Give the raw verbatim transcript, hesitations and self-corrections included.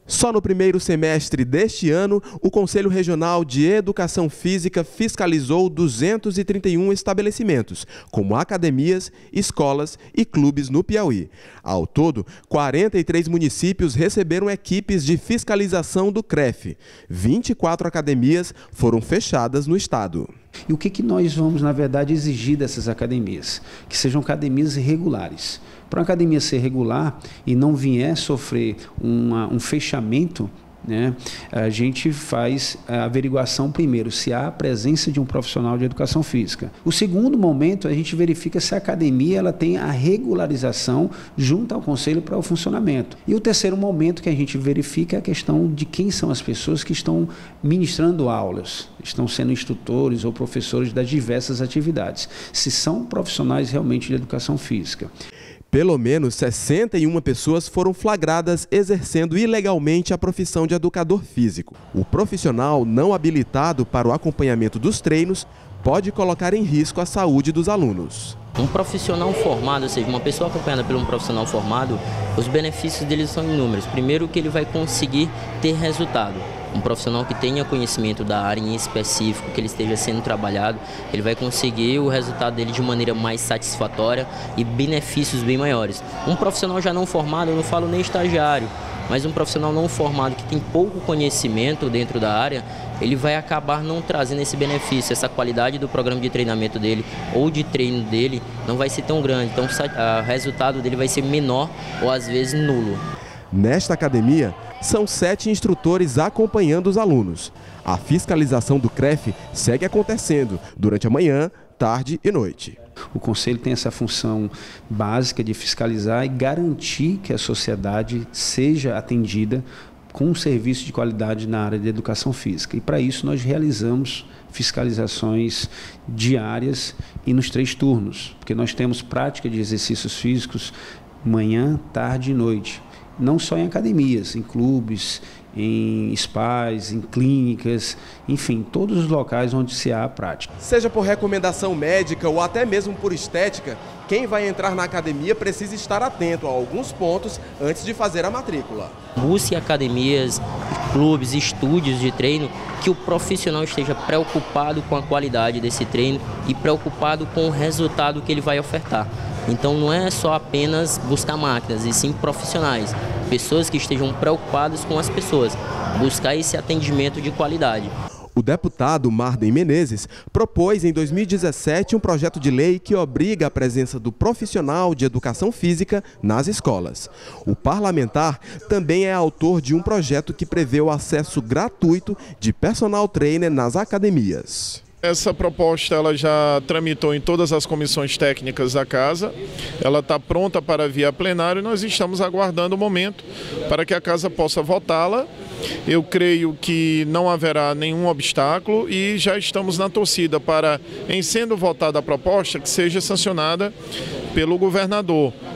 Só no primeiro semestre deste ano, o Conselho Regional de Educação Física fiscalizou duzentos e trinta e um estabelecimentos, como academias, escolas e clubes no Piauí. Ao todo, quarenta e três municípios receberam equipes de fiscalização do CREF. vinte e quatro academias foram fechadas no estado. E o que, que nós vamos, na verdade, exigir dessas academias? Que sejam academias regulares. Para uma academia ser regular e não vier sofrer uma, um fechamento, né, a gente faz a averiguação primeiro, se há a presença de um profissional de educação física. O segundo momento, a gente verifica se a academia ela tem a regularização junto ao conselho para o funcionamento. E o terceiro momento que a gente verifica é a questão de quem são as pessoas que estão ministrando aulas, estão sendo instrutores ou professores das diversas atividades, se são profissionais realmente de educação física. Pelo menos sessenta e uma pessoas foram flagradas exercendo ilegalmente a profissão de educador físico. O profissional não habilitado para o acompanhamento dos treinos pode colocar em risco a saúde dos alunos. Um profissional formado, ou seja, uma pessoa acompanhada por um profissional formado, os benefícios dele são inúmeros. Primeiro, que ele vai conseguir ter resultado. Um profissional que tenha conhecimento da área em específico, que ele esteja sendo trabalhado, ele vai conseguir o resultado dele de maneira mais satisfatória e benefícios bem maiores. Um profissional já não formado, eu não falo nem estagiário, mas um profissional não formado que tem pouco conhecimento dentro da área, ele vai acabar não trazendo esse benefício, essa qualidade do programa de treinamento dele ou de treino dele não vai ser tão grande, então o resultado dele vai ser menor ou às vezes nulo. Nesta academia, são sete instrutores acompanhando os alunos. A fiscalização do CREF segue acontecendo durante a manhã, tarde e noite. O Conselho tem essa função básica de fiscalizar e garantir que a sociedade seja atendida com um serviço de qualidade na área de educação física. E para isso nós realizamos fiscalizações diárias e nos três turnos, porque nós temos prática de exercícios físicos manhã, tarde e noite. Não só em academias, em clubes, em spas, em clínicas, enfim, todos os locais onde se há a prática. Seja por recomendação médica ou até mesmo por estética, quem vai entrar na academia precisa estar atento a alguns pontos antes de fazer a matrícula. Busque academias, clubes, estúdios de treino que o profissional esteja preocupado com a qualidade desse treino e preocupado com o resultado que ele vai ofertar. Então não é só apenas buscar máquinas, e sim profissionais, pessoas que estejam preocupadas com as pessoas, buscar esse atendimento de qualidade. O deputado Marden Menezes propôs em dois mil e dezessete um projeto de lei que obriga a presença do profissional de educação física nas escolas. O parlamentar também é autor de um projeto que prevê o acesso gratuito de personal trainer nas academias. Essa proposta ela já tramitou em todas as comissões técnicas da Casa, ela está pronta para via plenário e nós estamos aguardando o momento para que a Casa possa votá-la. Eu creio que não haverá nenhum obstáculo e já estamos na torcida para, em sendo votada a proposta, que seja sancionada pelo governador.